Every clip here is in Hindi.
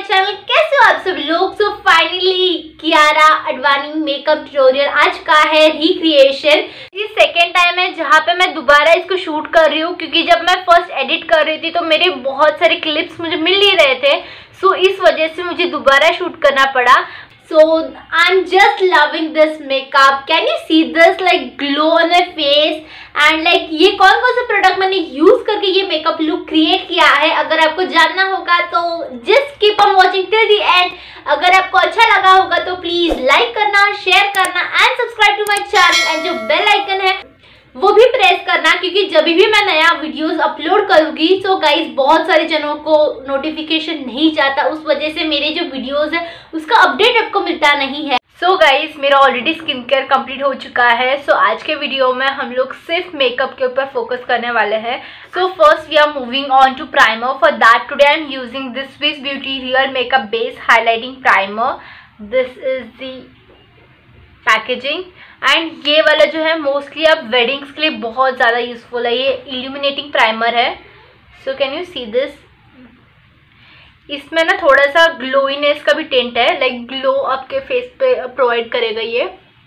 चैनल। कैसे हो आप सब लोग? So finally Kiara Advani makeup tutorial आज का है रिक्रिएशन। ये सेकेंड टाइम है जहाँ पे मैं दोबारा इसको शूट कर रही हूँ, क्योंकि जब मैं फर्स्ट एडिट कर रही थी तो मेरे बहुत सारे क्लिप्स मुझे मिल नहीं रहे थे। सो इस वजह से मुझे दोबारा शूट करना पड़ा। So I'm just loving this makeup. Can you see this like glow on my face? And like ये कौन कौन से प्रोडक्ट मैंने यूज करके ये मेकअप लुक क्रिएट किया है, अगर आपको जानना होगा तो just keep on watching till the end। अगर आपको अच्छा लगा होगा तो प्लीज लाइक करना, शेयर करना and subscribe to my channel and जो बेल आइकन है वो भी प्रेस करना, क्योंकि जब भी मैं नया वीडियोस अपलोड करूंगी तो गाइस बहुत सारे जनों को नोटिफिकेशन नहीं जाता, उस वजह से मेरे जो वीडियोस है उसका अपडेट आपको मिलता नहीं है। सो गाइस मेरा ऑलरेडी स्किन केयर कंप्लीट हो चुका है। सो आज के वीडियो में हम लोग सिर्फ मेकअप के ऊपर फोकस करने वाले हैं। So first we are moving on to primer. For that today I am using this Swiss beauty real makeup base highlighting primer. This is the packaging and ये वाला जो है मोस्टली आप वेडिंग्स के लिए बहुत ज़्यादा यूजफुल है। ये इल्यूमिनेटिंग प्राइमर है। So can you see this, इसमें ना थोड़ा सा ग्लोइनेस का भी टिंट है, लाइक ग्लो आपके फेस पे प्रोवाइड करेगा ये।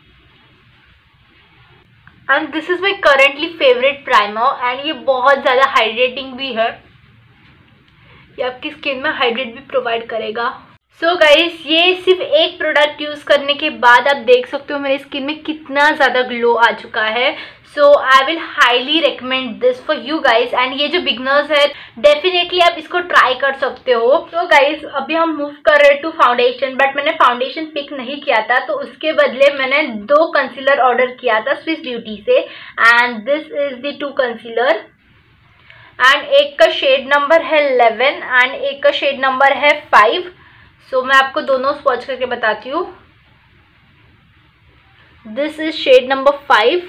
And this is my currently favourite primer and ये बहुत ज़्यादा हाइड्रेटिंग भी है, ये आपकी स्किन में हाइड्रेट भी प्रोवाइड करेगा। सो गाइस ये सिर्फ एक प्रोडक्ट यूज़ करने के बाद आप देख सकते हो मेरी स्किन में कितना ज़्यादा ग्लो आ चुका है। So I will highly recommend this for you guys and ये जो बिगनर्स है डेफिनेटली आप इसको ट्राई कर सकते हो। तो गाइस अभी हम मूव कर रहे हैं टू फाउंडेशन, बट मैंने फाउंडेशन पिक नहीं किया था तो उसके बदले मैंने 2 कंसीलर ऑर्डर किया था स्विस ब्यूटी से and this is the 2 concealer and एक का शेड नंबर है 11 एंड एक का शेड नंबर है 5। सो मैं आपको दोनों स्वॉच करके बताती हूँ। This is shade number 5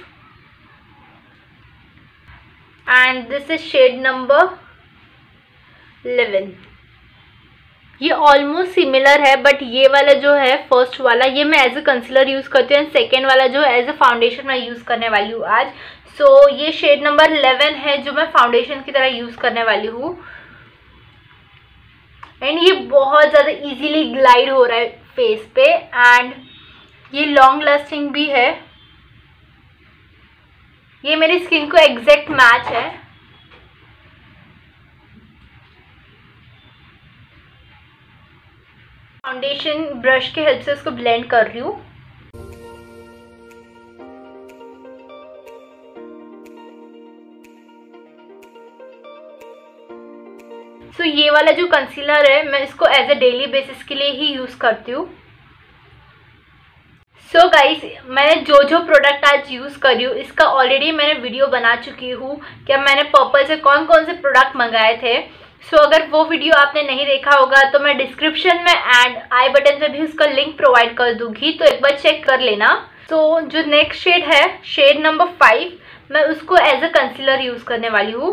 and this is shade number 11। ये ऑलमोस्ट सिमिलर है, बट ये वाला जो है फर्स्ट वाला ये मैं एज अ कंसीलर यूज़ करती हूँ एंड सेकेंड वाला जो है एज अ फाउंडेशन मैं यूज़ करने वाली हूँ आज। सो ये शेड नंबर 11 है जो मैं फाउंडेशन की तरह यूज़ करने वाली हूँ एंड ये बहुत ज़्यादा इजीली ग्लाइड हो रहा है फेस पे एंड ये लॉन्ग लास्टिंग भी है। ये मेरी स्किन को एग्जैक्ट मैच है। फाउंडेशन ब्रश के हेल्प से इसको ब्लेंड कर रही हूँ। सो ये वाला जो कंसीलर है मैं इसको एज अ डेली बेसिस के लिए ही यूज़ करती हूँ। सो गाइस मैंने जो जो प्रोडक्ट आज यूज़ करी हूँ इसका ऑलरेडी मैंने वीडियो बना चुकी हूँ कि मैंने पर्पल से कौन कौन से प्रोडक्ट मंगाए थे। सो अगर वो वीडियो आपने नहीं देखा होगा तो मैं डिस्क्रिप्शन में एंड आई बटन पे भी उसका लिंक प्रोवाइड कर दूँगी, तो एक बार चेक कर लेना। सो जो नेक्स्ट शेड है शेड नंबर 5 मैं उसको एज अ कंसीलर यूज़ करने वाली हूँ।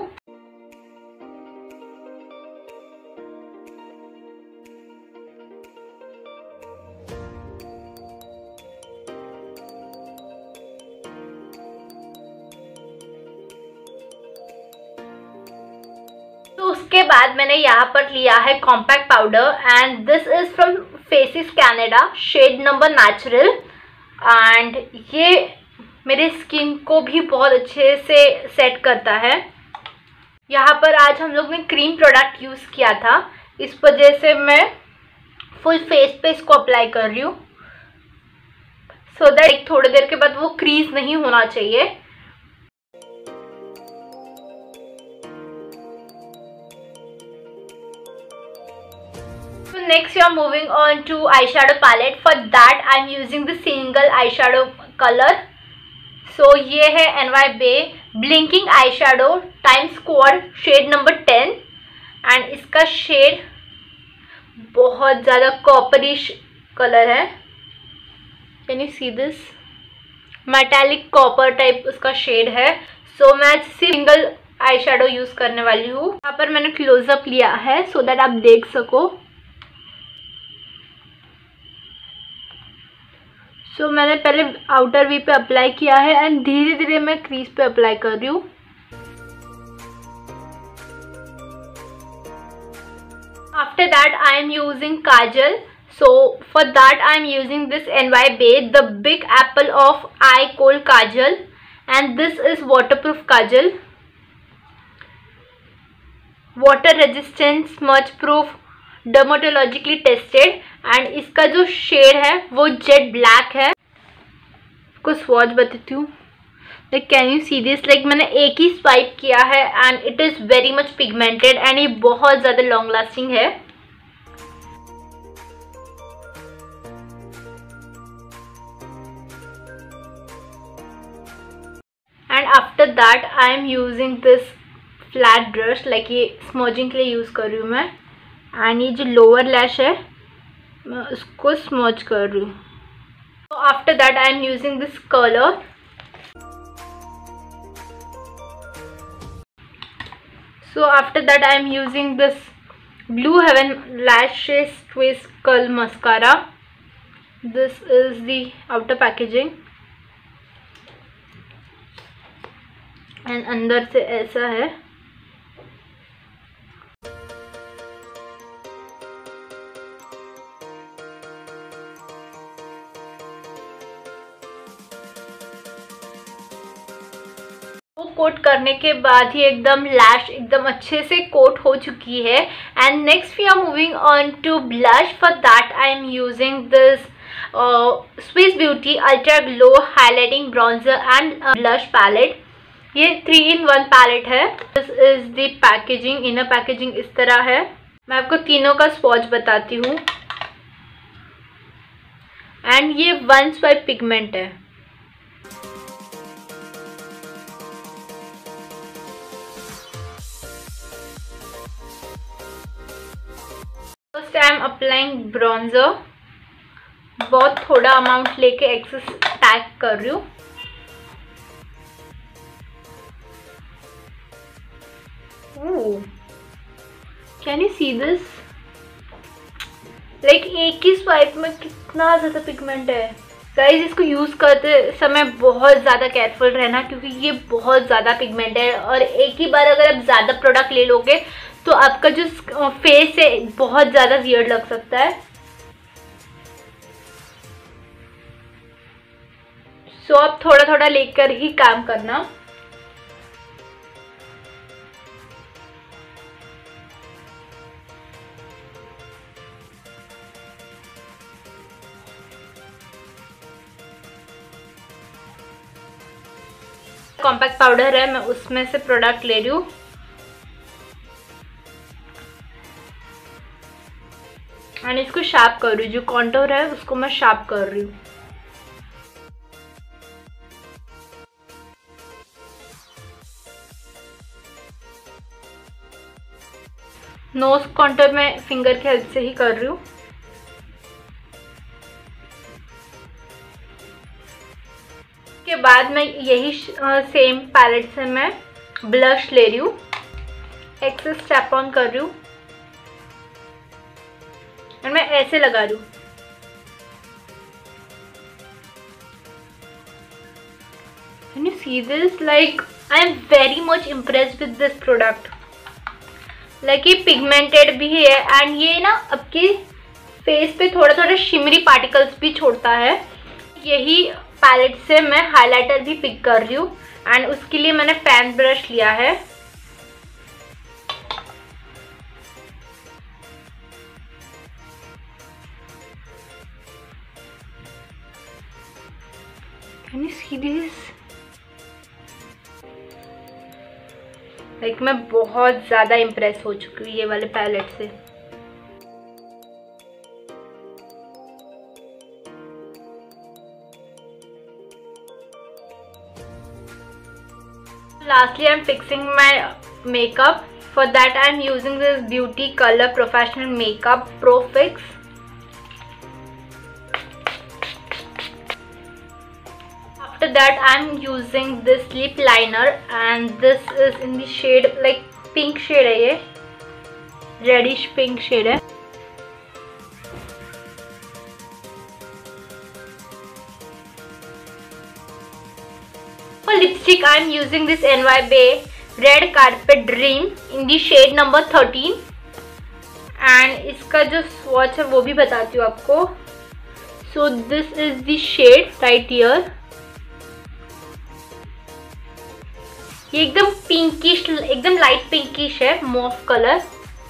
तो उसके बाद मैंने यहाँ पर लिया है compact powder and this is from faces Canada shade number natural and ये मेरे स्किन को भी बहुत अच्छे से सेट करता है। यहाँ पर आज हम लोग ने क्रीम प्रोडक्ट यूज़ किया था, इस वजह से मैं फुल फेस पे इसको अप्लाई कर रही हूँ सो दैट थोड़ी देर के बाद वो क्रीज नहीं होना चाहिए। Next we are moving on to eyeshadow palette. For that I am using the single eyeshadow color. So ये है NY Bay Blinking Eyeshadow Time Squad shade number 10 and इसका शेड बहुत ज़्यादा कॉपरिश कलर है। Can you see this, metallic copper type उसका शेड है। सो मैं सिंगल आईशैडो यूज़ करने वाली हूँ। यहाँ पर मैंने क्लोजअप लिया है सो दैट आप देख सको। सो मैंने पहले आउटर वी पे अप्लाई किया है एंड धीरे धीरे मैं क्रीज पे अप्लाई कर रही हूँ। After that I am using kajal. So for that I am using this NYBay, the Big Apple of Eye Kohl Kajal, and this is waterproof kajal, water resistant, smudge proof, dermatologically tested, and इसका जो शेड है वो जेट ब्लैक है। इसको स्वॉच बताती हूँ। Like can you see this, like मैंने एक ही स्वाइप किया है and it is very much pigmented and ये बहुत ज़्यादा लॉन्ग लास्टिंग है। And after that I am using this flat brush, like ये स्मोजिंग के लिए यूज़ कर रही हूँ मैं। एंड ये जो लोअर लैश है मैं उसको स्मोच कर रही हूँ। तो after that I am using this colour. So after that I am using this Blue Heaven Lashes Twist Curl Mascara. This is the outer packaging and अंदर से ऐसा है। कोट करने के बाद ही एकदम लैश एकदम अच्छे से कोट हो चुकी है। And next we are moving on to blush. For that I am using this Swiss beauty ultra glow highlighting bronzer and blush palette. ये 3-in-1 पैलेट है। This is the packaging. Inner packaging इस तरह है। मैं आपको तीनों का स्वॉच बताती हूँ। एंड ये 1 स्वाइप पिगमेंट है। First I am applying bronzer. बहुत थोड़ा अमाउंट लेके एक्सेस पैक कर रही हूँ। Can you see this, like एक ही स्वाइप में कितना ज़्यादा पिगमेंट है। गाइस इसको यूज़ करते समय बहुत ज़्यादा केयरफुल रहना क्योंकि ये बहुत ज़्यादा पिगमेंट है और एक ही बार अगर आप ज़्यादा प्रोडक्ट ले लोगे तो आपका जो फेस है बहुत ज़्यादा वियर्ड लग सकता है। सो आप थोड़ा थोड़ा लेकर ही काम करना। कॉम्पैक्ट पाउडर है, मैं उसमें से प्रोडक्ट ले रही हूँ। एंड इसको शार्प कर रही हूँ। जो कॉन्टोर है उसको मैं शार्प कर रही हूँ। नोज कॉन्टोर में फिंगर की हेल्प से ही कर रही हूँ। के बाद मैं यही सेम पैलेट से मैं ब्लश ले रही हूँ। एक्सेस टैप ऑन कर रही हूँ और मैं ऐसे लगा रही हूँ। Can you see this? Like I am very much impressed with this product. Like ये पिगमेंटेड भी है एंड ये ना आपके फेस पे थोड़ा थोड़ा शिमरी पार्टिकल्स भी छोड़ता है। यही पैलेट से मैं हाइलाइटर भी पिक कर रही हूँ एंड उसके लिए मैंने फैन ब्रश लिया है। Can you see this? Like मैं बहुत ज़्यादा इम्प्रेस हो चुकी हूँ ये वाले पैलेट से। Lastly, I am fixing my makeup. For that, I am using this Beauty Color Professional Makeup Pro Fix. After that, I am using this lip liner, and this is in the shade like pink shade है ये, reddish pink shade है। For lipstick, I am using this NYBay Red Carpet Dream in the shade number 13, and इसका जो स्वॉच है वो भी बताती हूँ आपको। So this is the shade right here. ये एकदम पिंकिश, एकदम लाइट पिंकिश है, मॉव कलर।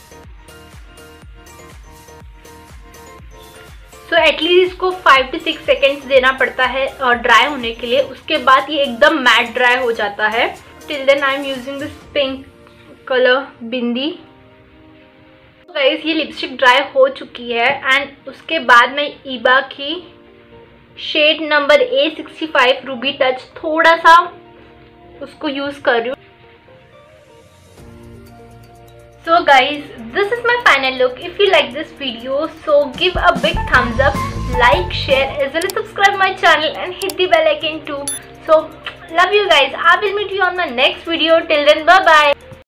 सो एटलीस्ट इसको 5 to 6 सेकेंड्स देना पड़ता है ड्राई होने के लिए, उसके बाद ये एकदम मैट ड्राई हो जाता है। Till then I am using this pink colour bindi. Guys ये लिपस्टिक ड्राई हो चुकी है एंड उसके बाद मैं ईबा की shade number A65 Ruby touch थोड़ा सा उसको यूज कर रही हूँ। So guys, this is my final look. If you like this video, so give a big thumbs up, like, share as well as subscribe my channel and hit the bell icon too. So love you guys. I will meet you on my next video. Till then, bye bye.